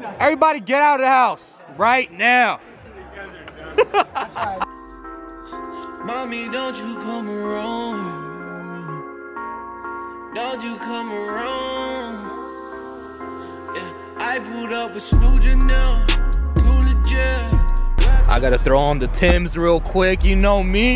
Everybody get out of the house right now. Mommy, don't you come around. Don't you come around. Yeah, I pulled up with SnewJ now. Too legit. I gotta throw on the Timbs real quick, you know me.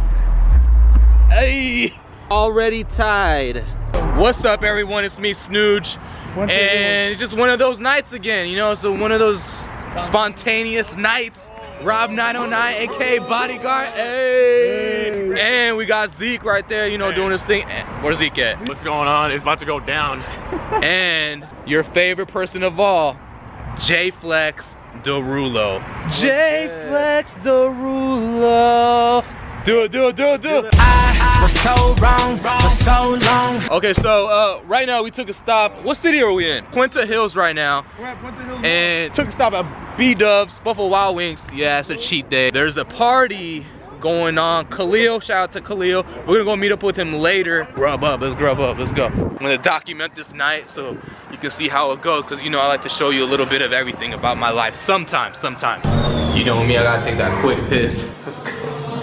Hey, already tied. What's up, everyone? It's me, SnewJ, and it's just one of those nights again, you know. So one of those spontaneous nights. Rob 909, aka Bodyguard. Hey, and we got Zeke right there, you know, doing his thing. Where's Zeke at? What's going on? It's about to go down. And your favorite person of all, J Flex Derulo. J Flex Derulo. Do it. I was so wrong for so long. Okay, so right now we took a stop. What city are we in? Puente Hills right now. We're at Puente Hills. And took a stop at B-Dubs, Buffalo Wild Wings. Yeah, it's a cheat day. There's a party going on. Khalil, shout out to Khalil. We're gonna go meet up with him later. Grub up, let's grub up, let's go. I'm gonna document this night so you can see how it goes, because you know I like to show you a little bit of everything about my life. Sometimes. You know me, I gotta take that quick piss. Let's go.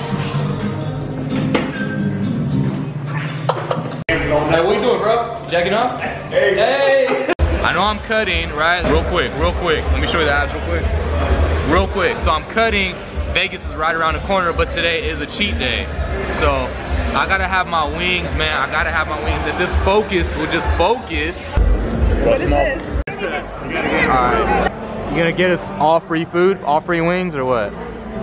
Hey, what you doing, bro? Jacking off? Hey! I know I'm cutting, right? Real quick. Let me show you the abs real quick. So I'm cutting. Vegas is right around the corner, but today is a cheat day. So I gotta have my wings, man. I gotta have my wings. If this focus will just focus. What is this? Alright. You gonna get us all free food? All free wings or what?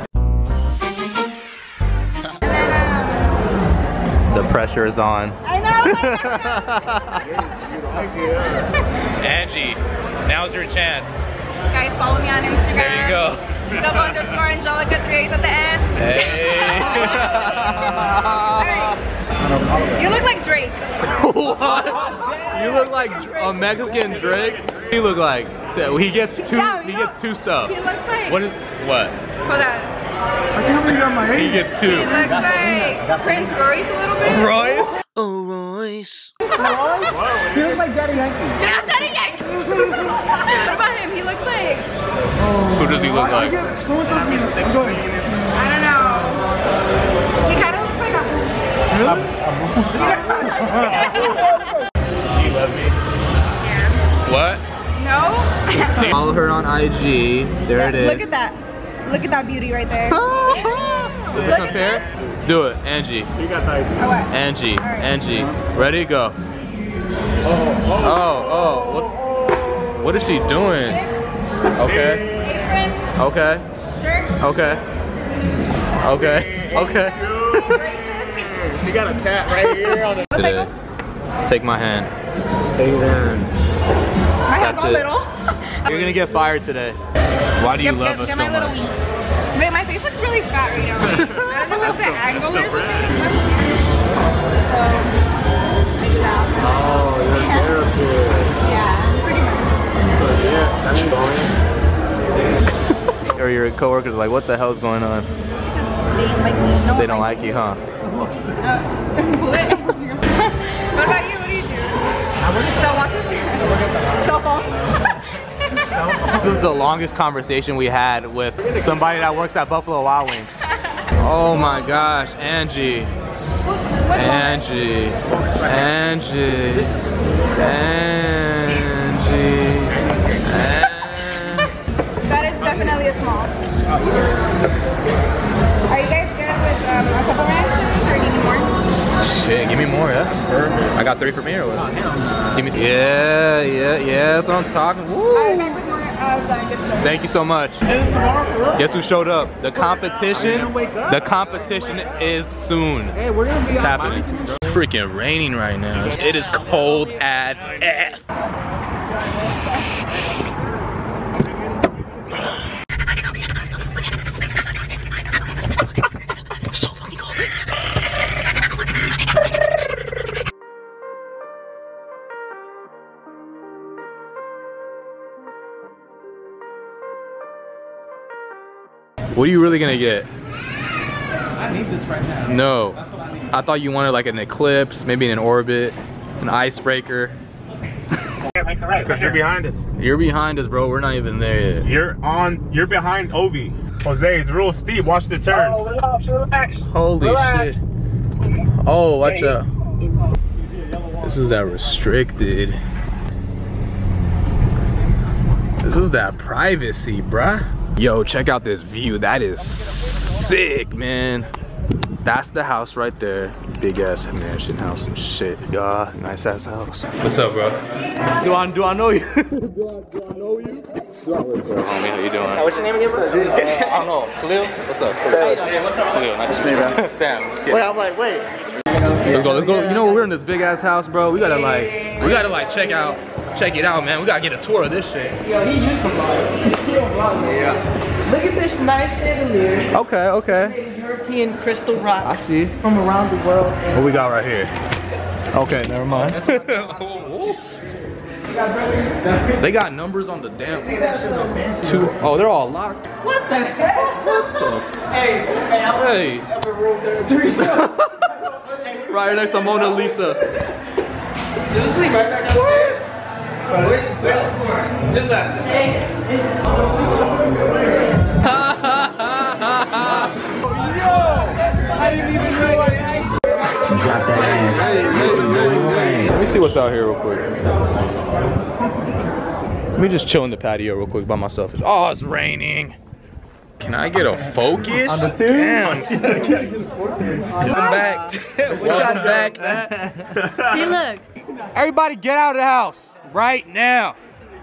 The pressure is on. I know. Angie, now's your chance. Guys, follow me on Instagram. There you go. _Angelica3 at the end. Hey. You look like Drake. What? You look like a Mexican Drake? He look like, he gets two. Yeah, he gets two stuff. He looks like. What? Hold on. I can't believe I'm my He gets two. He looks like Prince Royce a little bit. Royce? Oh, Royce. He looks like Daddy Yankee. Yeah, Daddy Yankee. What about him? He looks like. Who does he look like? I don't know. He kind of looks like She loves me. Yeah. What? No? Follow her on IG. There it is. Look at that. Look at that beauty right there. Does it Look compare? at Do it, Angie. You got that. Oh, what? Angie. All right. Angie. Ready? Go. Oh. What is she doing? Okay. Apron. Okay. Shirt. Okay. Braces. She got a tat right here on the. Today. Take my hand. Take your hand. My hand's all it. little. You're gonna get fired today. Why do you love us get so my little much? wing. Wait, my face looks really fat right now. I don't know if it's the angle or something. Oh, you're a therapist. Yeah, pretty much. Or your coworkers are like, what the hell's going on? They like me. No They don't like you, huh? What about you? What do you do? Still watching? Cell phone? This is the longest conversation we had with somebody that works at Buffalo Wild Wings. Oh my gosh, Angie. Angie. That is definitely a small. Are you guys good with a couple ranches or do you need more? Shit, give me more, yeah? Perfect. I got 3 for me or what? Give me. Yeah, that's what I'm talking. Woo. Alright, back with more. Thank you so much. Guess who showed up? The competition is soon. Hey, we're gonna be It's happening. It's freaking raining right now. It is cold as F. So fucking cold. What are you really gonna get? I need this right now. No. That's what I need. I thought you wanted like an eclipse, maybe an orbit, an icebreaker. correct. Because you're behind us. You're behind us, bro. We're not even there yet. You're behind Ovi. Jose, it's real steep. Watch the turns. Oh, relax. Holy shit. Oh, watch out. This is that restricted. This is that privacy, bruh. Yo, check out this view. That is sick, man. That's the house right there. Big ass mansion house and shit. Yeah, nice ass house. What's up, bro? Do I know you? do I know you? Homie, how you doing? What's your name again, bro? I don't know. Khalil? What's up? Hey, what's up? Khalil, nice to meet you, bro. Sam, just kidding. Wait, I'm like, wait. Let's go. You know, we're in this big ass house, bro. We gotta like check it out, man. We gotta get a tour of this shit. Yo, he used to vlog. He don't vlog, man. Yeah. Look at this nice chandelier. Okay. European crystal rock. I see. From around the world. What we got right here? Okay, never mind. They got numbers on the damn. Oh, they're all locked. What the heck? What the? Hey, Hey. I'm in room 33. Right next to Mona Lisa. Is this thing right back upstairs? Where's the score? Just last. I didn't even know I Drop that ass. Let me see what's out here real quick. Let me just chill in the patio real quick by myself. Oh, it's raining. Can I get a focus? On the two? Damn. Back. What y'all back? Hey, look. Everybody get out of the house right now.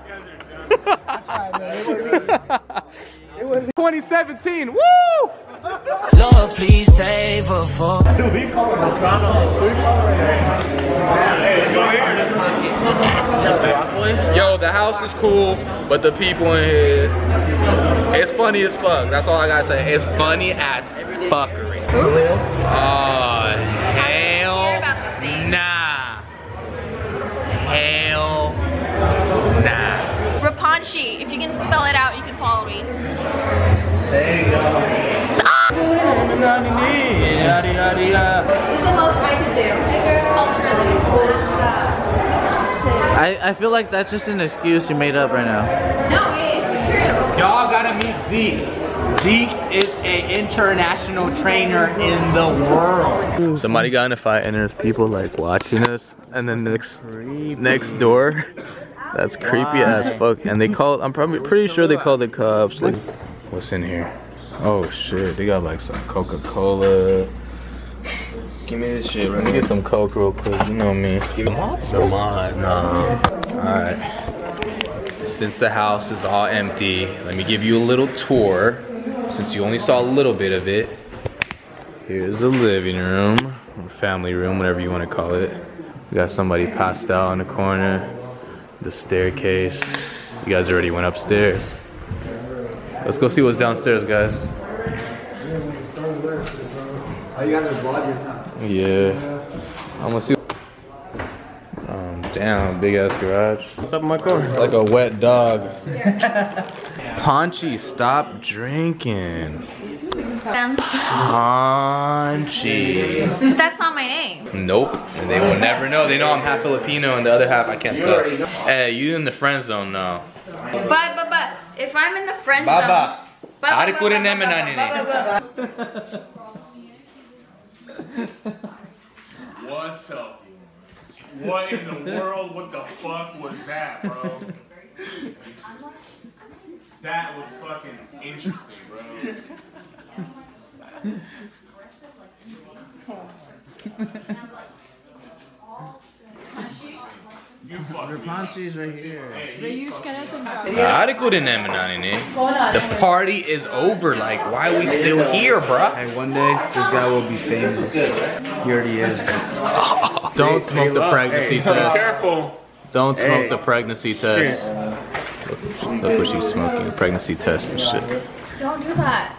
It was 2017. Woo! Lord, please save her for. Yo, the house is cool, but the people in here, it's funny as fuck. That's all I gotta say. It's funny as fuckery. Oh, hell nah. Hell nah. Rapunchi. If you can spell it out, you can follow me. There you go. This is the most I could do culturally. I feel like that's just an excuse you made up right now. No, it's true. Y'all gotta meet Zeke. Zeke is an international trainer in the world. Somebody got in a fight and there's people like watching us, and then next door, that's creepy as fuck. And they called. I'm probably pretty sure they called the cops. Like, what's in here? Oh shit, they got like some Coca-Cola. Give me this shit. Let me get some Coke real quick. You know me. Give me Monster. Nah. All right. Since the house is all empty, let me give you a little tour. Since you only saw a little bit of it. Here's the living room, or family room, whatever you want to call it. We got somebody passed out in the corner. The staircase. You guys already went upstairs. Let's go see what's downstairs, guys. Oh, you guys are vloggers, huh? Yeah. I'm gonna see. Damn, big ass garage. What's up in my car? It's like a wet dog. Paunchy, stop drinking. Paunchy. But that's not my name. Nope. And they will never know. They know I'm half Filipino and the other half I can't tell. Hey, you in the friend zone now. But if I'm in the friend zone. Baba. Arikurin naman na nini. What in the world? What the fuck was that, bro? That was fucking interesting, bro. Rapunchi's right here. Arikurin naman na nini. The party is over. Like, why are we still here, bruh? Hey, one day this guy will be famous. He already is. Don't smoke the pregnancy test. Careful. Don't smoke the pregnancy test. Look what she's smoking. Pregnancy test and shit. Don't do that.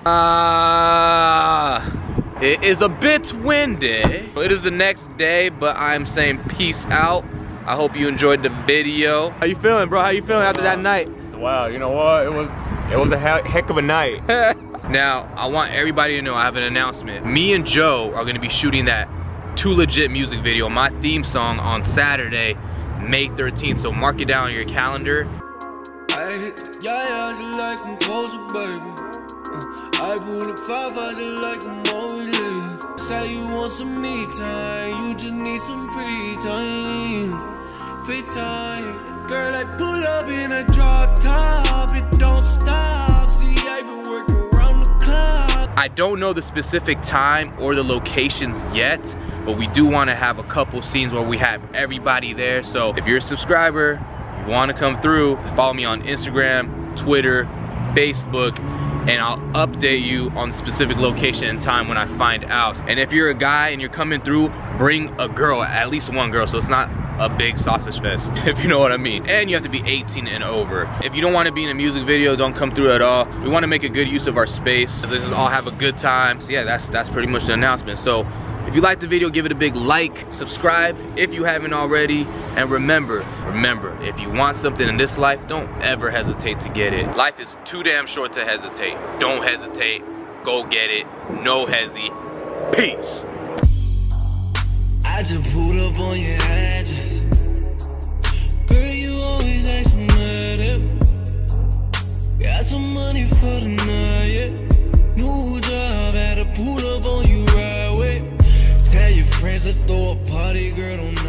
It is a bit windy. It is the next day, but I'm saying peace out. I hope you enjoyed the video. How you feeling, bro? How you feeling after that night? Wow, you know what? It was a heck of a night. Now, I want everybody to know I have an announcement. Me and Joe are gonna be shooting that Too Legit music video, my theme song, on Saturday May 13th. So mark it down on your calendar. I hit yeah, just like I'm closer, baby. I pull the 5, I just like I'm always late. Say you want some me time, you just need some free time. Free time. Girl, I pull up in a drop top, it don't stop. See, I been working around the clock. I don't know the specific time or the locations yet, but we do want to have a couple scenes where we have everybody there. So if you're a subscriber, you want to come through, follow me on Instagram, Twitter, Facebook, and I'll update you on the specific location and time when I find out. And if you're a guy and you're coming through, bring a girl, at least one girl, so it's not a big sausage fest, if you know what I mean. And you have to be 18 and over. If you don't want to be in a music video, don't come through at all. We want to make a good use of our space. Let's just all have a good time. So yeah, that's pretty much the announcement. So if you liked the video, give it a big like, subscribe if you haven't already, and remember, if you want something in this life, don't ever hesitate to get it. Life is too damn short to hesitate. Don't hesitate, go get it, no hezzy. Peace. I just pulled up on your address. Girl, you always ask me that. Got some money for the night, yeah. New job, had to pull up on you right away. Tell your friends, let's throw a party, girl, don't